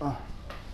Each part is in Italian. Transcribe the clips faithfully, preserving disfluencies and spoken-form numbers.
Ah.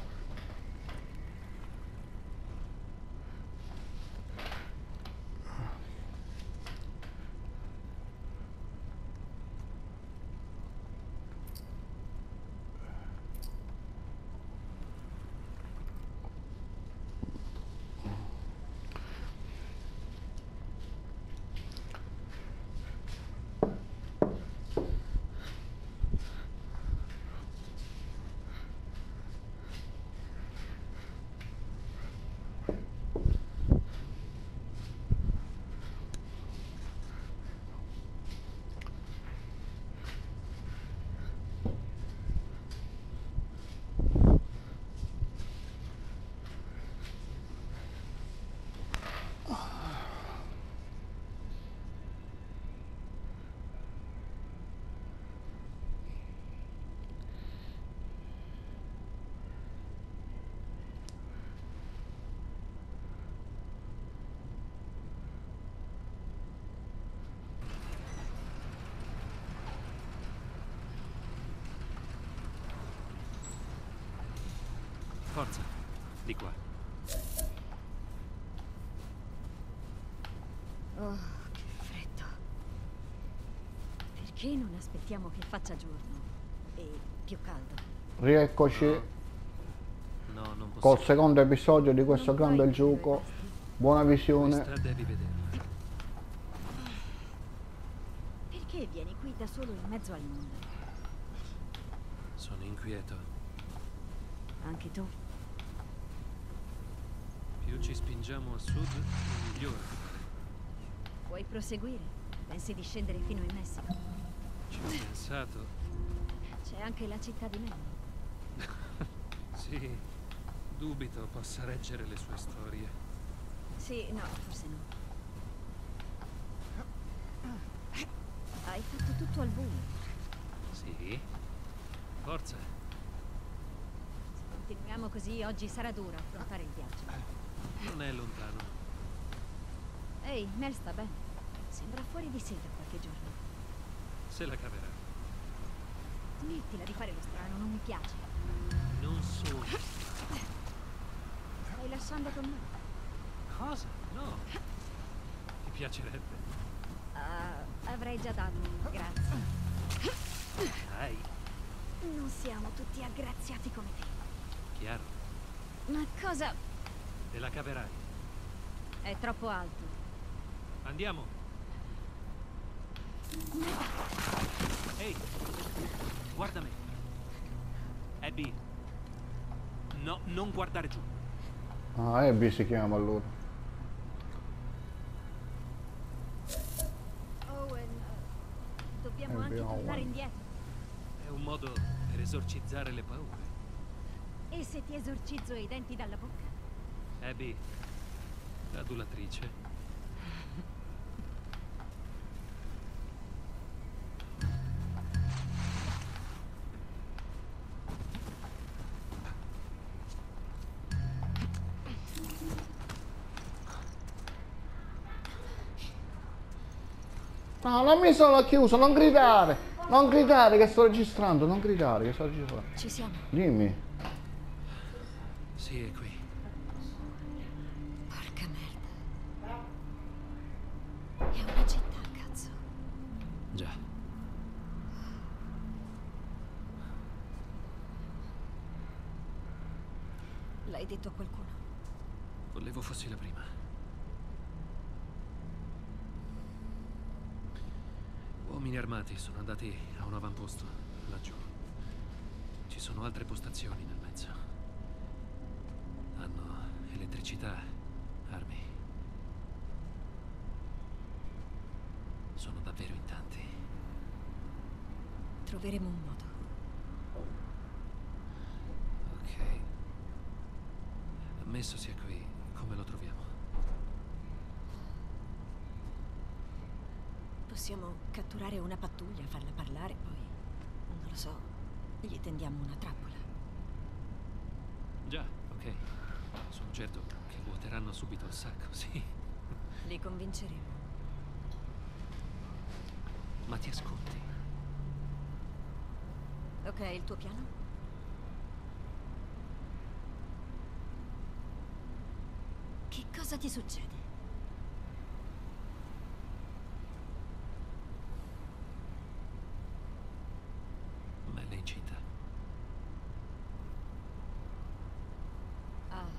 Forza, di qua. Oh, che freddo. Perché non aspettiamo che faccia giorno e più caldo? Rieccoci No, no, non col possiamo. secondo episodio di questo Non puoi gran bel vedere i gioco. pasti? Buona visione. Questa devi vederla. Perché vieni qui da solo in mezzo al mondo? Sono inquieto. Anche tu? Più ci spingiamo a sud, migliore. Vuoi proseguire? Pensi di scendere fino in Messico? Ci ho pensato. C'è anche la città di Mello. Sì, dubito possa reggere le sue storie. Sì, no, forse no. Hai fatto tutto al buio. Sì? Forza. Se continuiamo così, oggi sarà duro affrontare il viaggio. Non è lontano. Ehi, Mel sta bene. Sembra fuori di sé da qualche giorno. Se la caverà. Smettila di fare lo strano, non mi piace. Non sono. Stai lasciando con me? Cosa? No. Ti piacerebbe? Uh, avrei già dato, grazie. Dai, Non siamo tutti aggraziati come te. chiaro. Ma cosa? Te la caverai. È troppo alto. Andiamo. Ehi, guarda me. Abby. No, non guardare giù. Ah, Abby si chiama allora. Owen, uh, dobbiamo Abby anche tornare Owen. indietro. È un modo per esorcizzare le paure. E se ti esorcizzo i denti dalla bocca? Abby, l'adulatrice. No, non mi sono chiuso, non gridare! Non gridare che sto registrando, non gridare che sto registrando. Ci siamo. Dimmi. Sì, è qui. Porca merda. È una città, cazzo. Già. L'hai detto a qualcuno? Volevo fossi la prima. Uomini armati sono andati a un avamposto laggiù. Ci sono altre postazioni nel mezzo. Hanno elettricità, armi. Sono davvero in tanti. Troveremo un modo. Ok. Ammesso sia qui, come lo troviamo? Possiamo catturare una pattuglia, farla parlare, poi, non lo so, gli tendiamo una trappola. Già, ok. Sono certo che vuoteranno subito il sacco, sì. Li convinceremo. Ma ti ascolti? Ok, il tuo piano? Che cosa ti succede? Mel è incinta. Ah.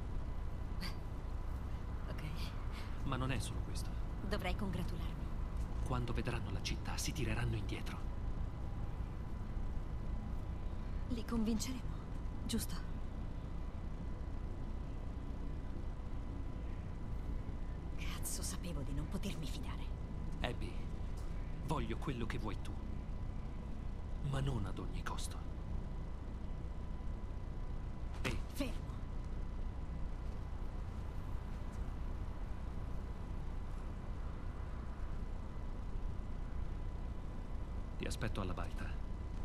Ok. Ma non è solo questo. Dovrei congratularmi. Quando vedranno la città, si tireranno indietro. Li convinceremo, giusto? Cazzo, sapevo di non potermi fidare. Abby, voglio quello che vuoi tu. Ma non ad ogni costo. Ehi, Fermo. ti aspetto alla baita.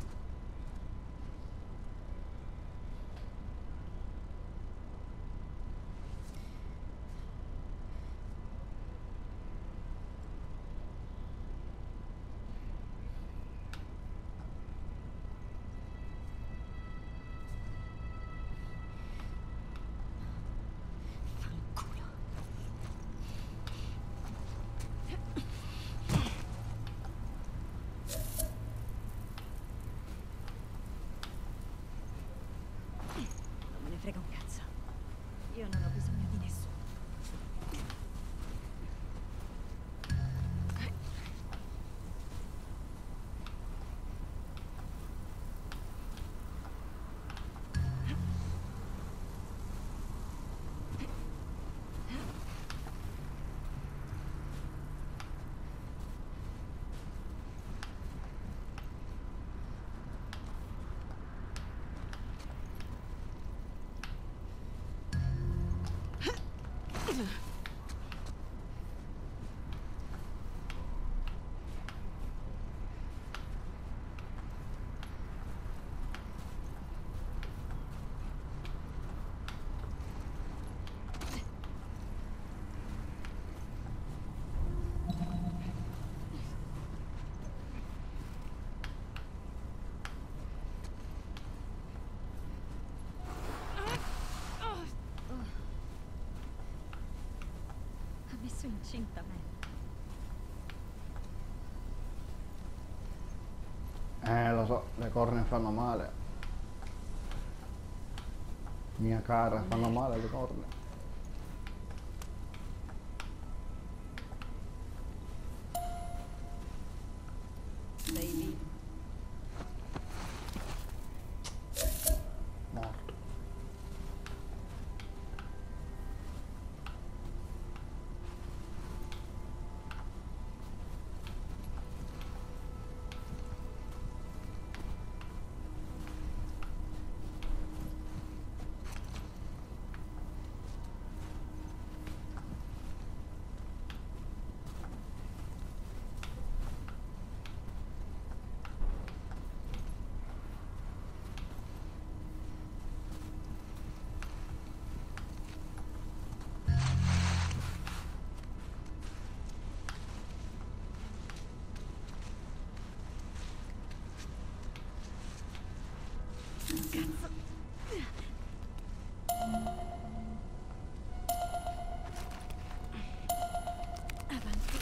Fanculo. Non me ne frega un cazzo. Io non ho bisogno di nessuno. Ha messo incinta me. Eh, lo so, le corna fanno male. Mia cara, fanno male le corna. Sei lì. Morto. Avanti.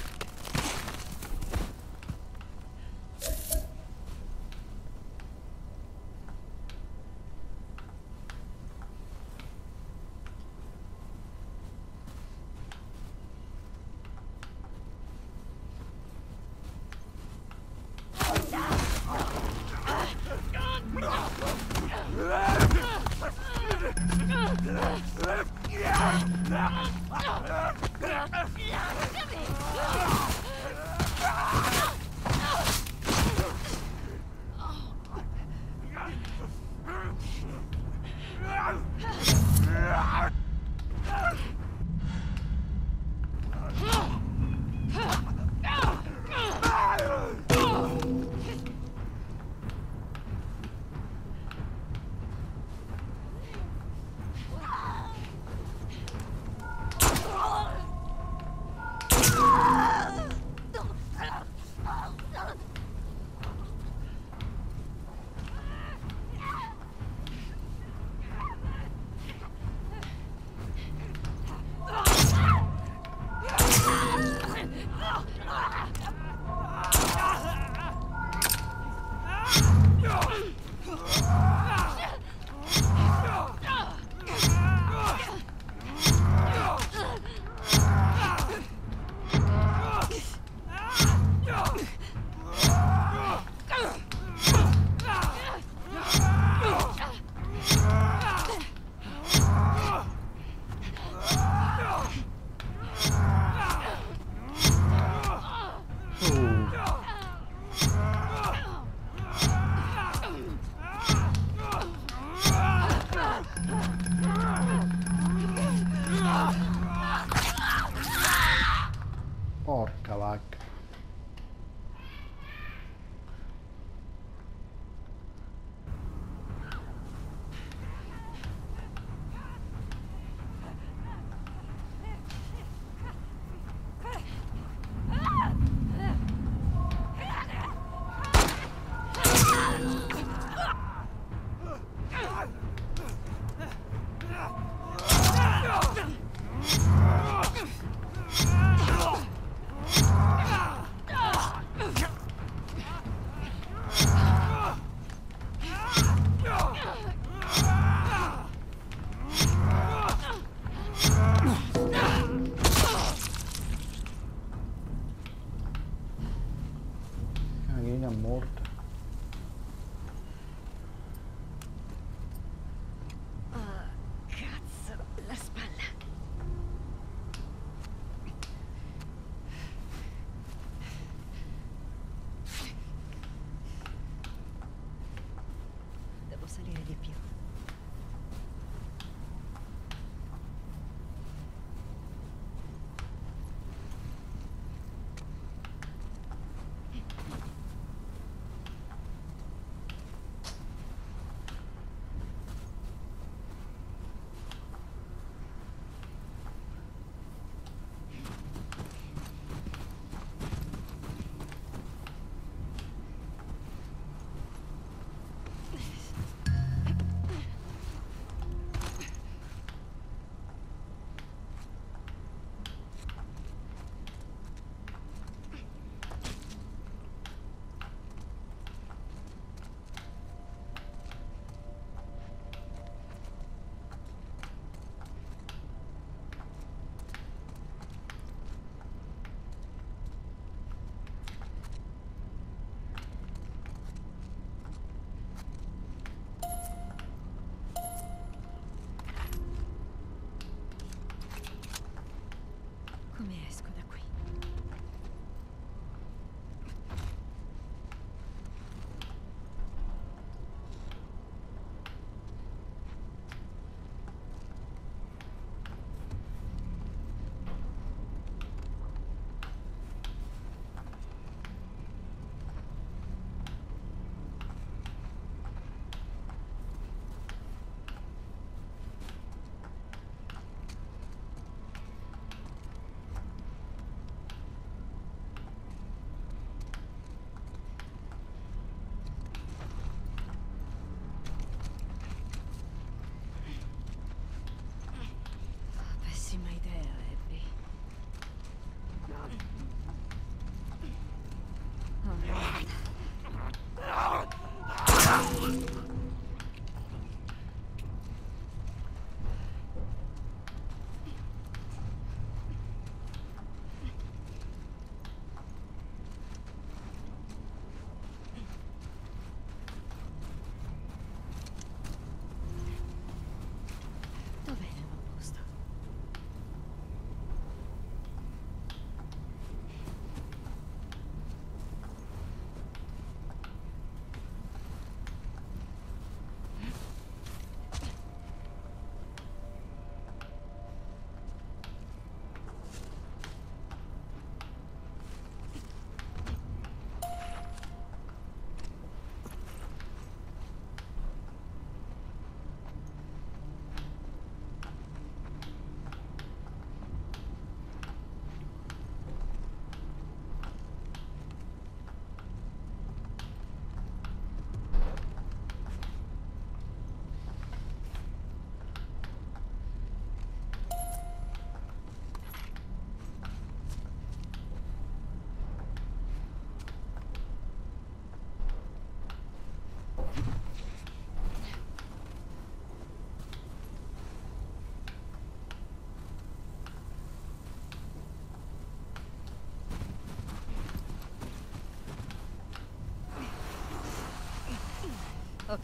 Ok.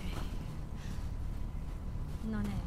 Non è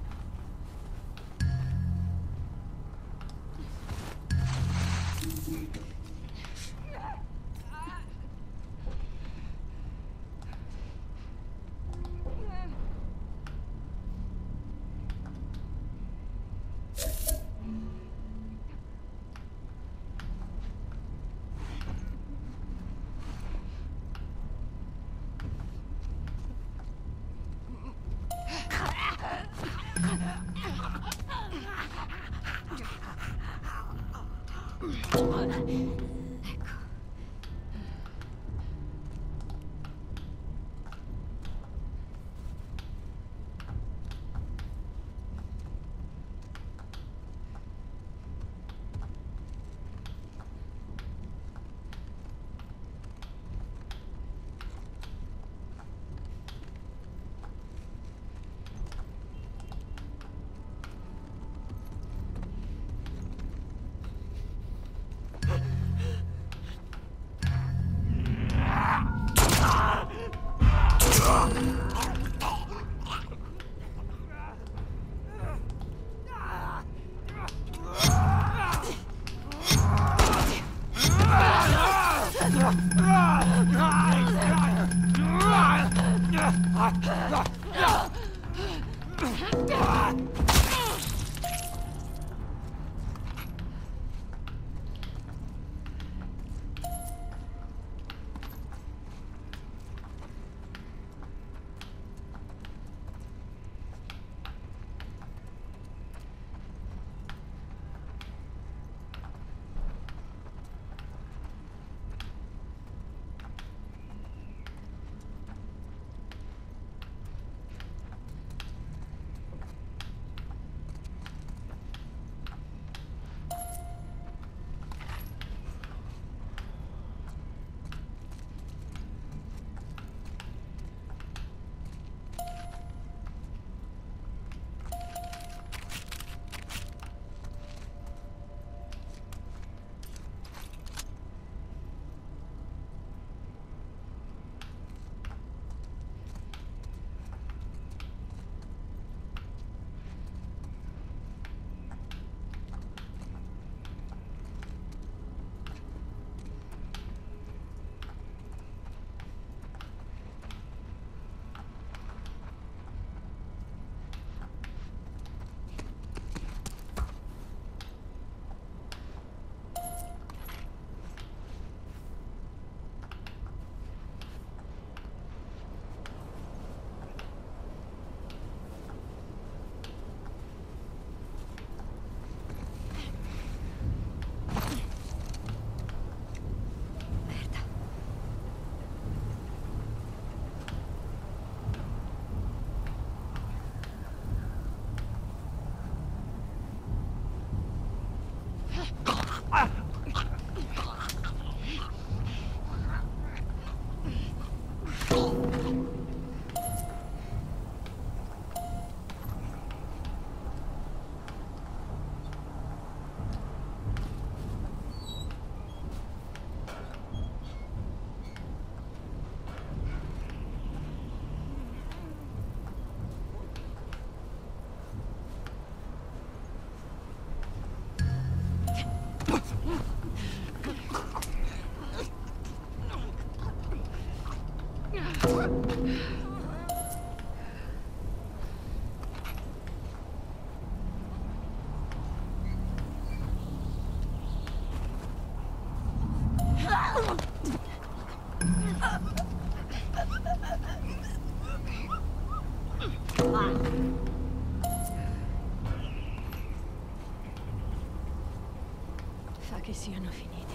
Fa che siano finiti.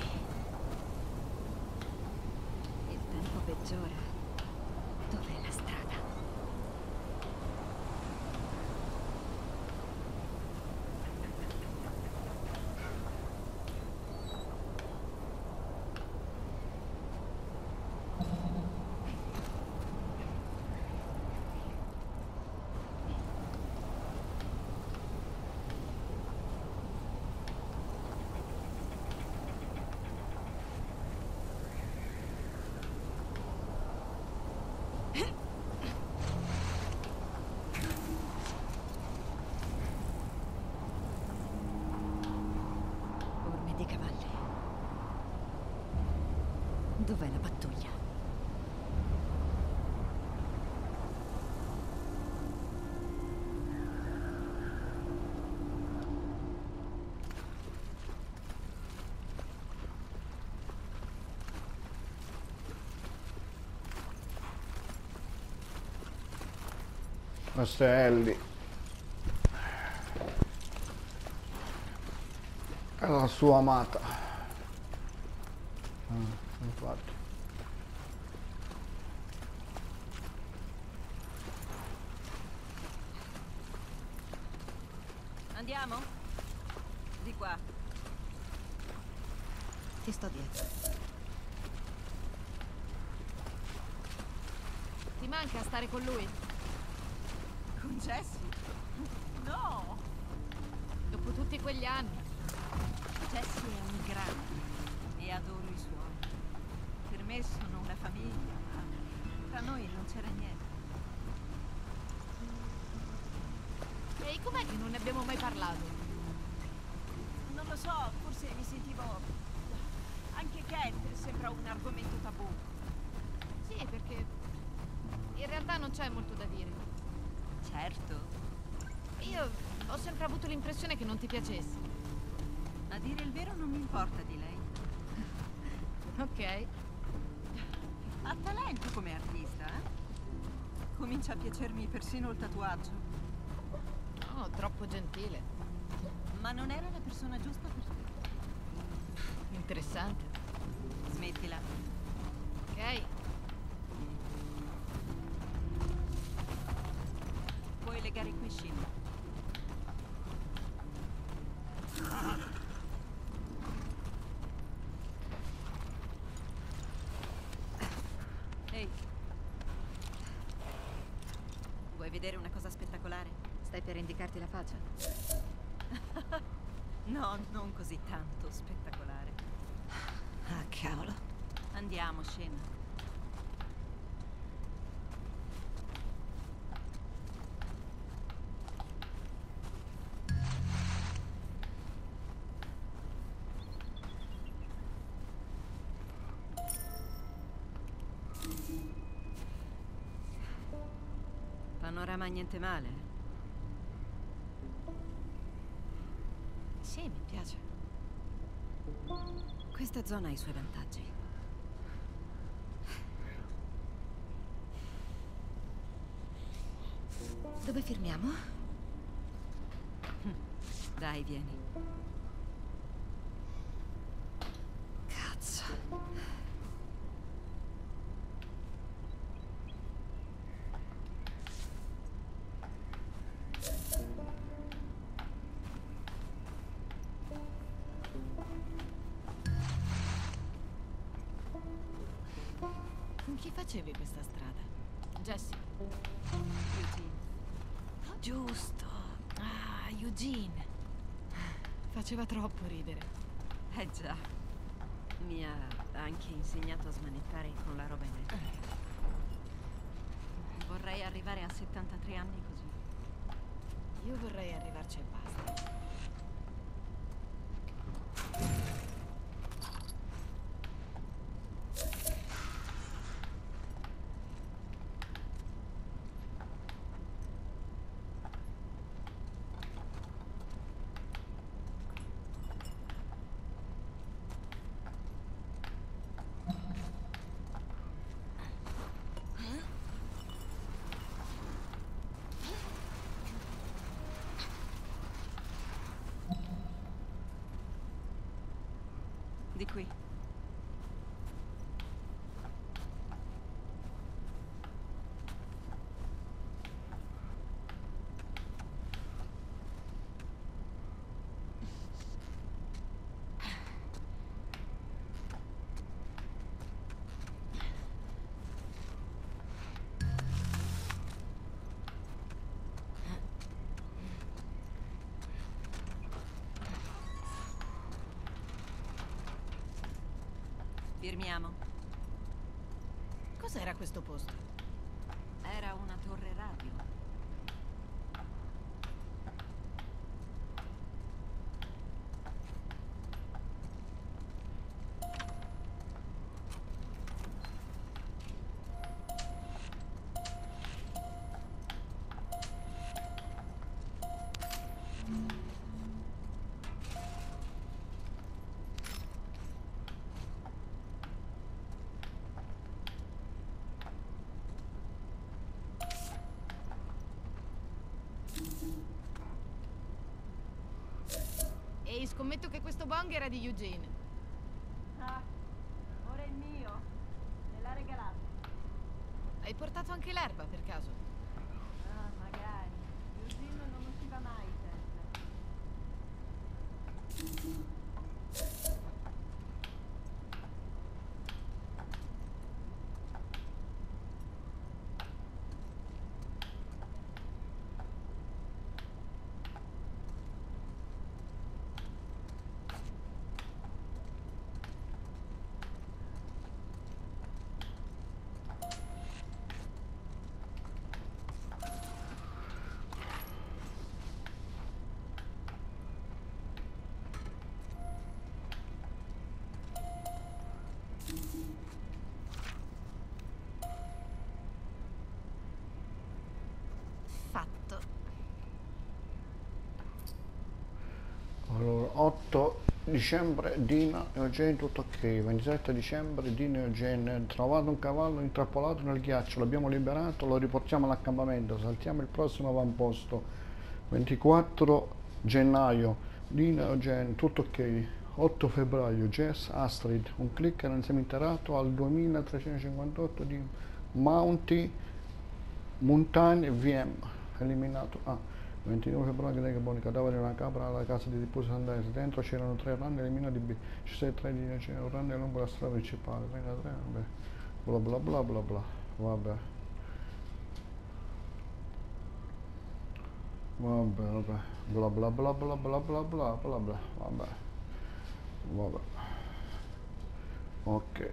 Il tempo peggiora. Dov'è la strada? Dov'è la pattuglia? Questa è Ellie. È la sua amata. Ah, infatti. Andiamo? Di qua. Ti sto dietro. Ti manca stare con lui? Con Jessie? No! Dopo tutti quegli anni. Jessie è un grande e adoro i suoi. Per me sono una famiglia, ma tra noi non c'era niente. E com'è che non ne abbiamo mai parlato? Non lo so, forse mi sentivo... Anche Kate sembra un argomento tabù. Sì, perché in realtà non c'è molto da dire. Certo. Io ho sempre avuto l'impressione che non ti piacessi. A dire il vero non mi importa di lei. Ok. Ha talento come artista, eh? Comincia a piacermi persino il tatuaggio. No, troppo gentile. Ma non era la persona giusta per te. Interessante. Smettila. Ok. Puoi legare i cuscini. Ehi. Vuoi vedere una cosa spettacolare? Stai per indicarti la faccia? No, non così tanto spettacolare. Ah, cavolo. Andiamo, scena. Panorama niente male. Sì, mi piace. Questa zona ha i suoi vantaggi. Dove firmiamo? Dai, vieni. Cazzo. Con chi facevi questa strada? Jessie. Eugene. Giusto. Ah, Eugene. Faceva troppo ridere. Eh già. Mi ha anche insegnato a smanettare con la roba elettrica. Vorrei arrivare a settantatré anni così. Io vorrei arrivarci e basta. Di qui. Firmiamo. Cos'era questo posto? Era una torre radio. scommetto che questo bong era di Eugene. Ah, ora è mio. Me l'ha regalato. Hai portato anche l'erba, per caso? Ah, magari. Eugene non usciva mai senza. Fatto. Allora, otto dicembre, Dina e Eugene, tutto ok. ventisette dicembre, Dina e Eugene, trovato un cavallo intrappolato nel ghiaccio, l'abbiamo liberato, lo riportiamo all'accampamento, saltiamo il prossimo avamposto. ventiquattro gennaio, Dina e Eugene, tutto ok. otto febbraio, Jess, Astrid, un clicker nel seminterrato al duemilatrecentocinquantotto di Mounty Mountain V M, eliminato. Ah, ventinove febbraio, che buoni cadaveri di una capra alla casa di Tipuso Sandese, dentro c'erano tre run eliminati B, ci sei tre di c'era un run lungo la strada principale, trentatré, vabbè, bla bla bla bla bla, vabbè. Vabbè, vabbè, bla bla bla bla bla bla bla bla bla, vabbè, vabbè, ok.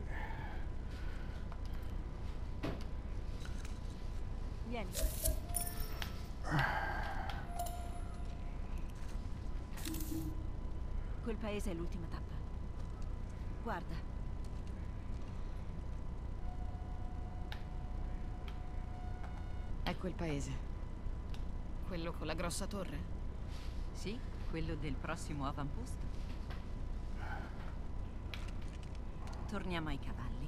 Vieni. Quel paese è l'ultima tappa. Guarda. Ecco il paese. Quello con la grossa torre. Sì, quello del prossimo avamposto. Torniamo ai cavalli.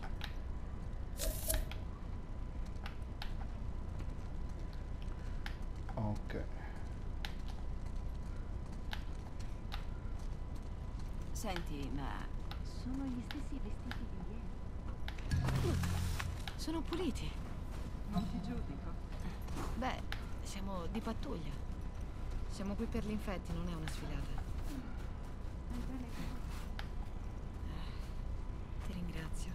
Ok. Senti, ma sono gli stessi vestiti di ieri? Sono puliti. Non ti giudico. Beh, siamo di pattuglia. Siamo qui per gli infetti, non è una sfilata. Ti ringrazio.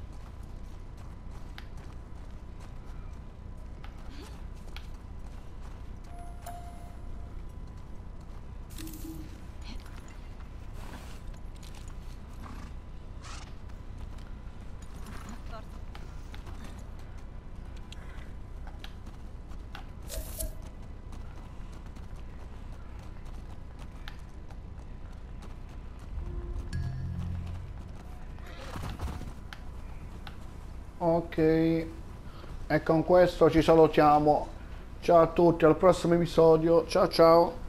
Ok, e con questo ci salutiamo. Ciao a tutti, al prossimo episodio. Ciao ciao.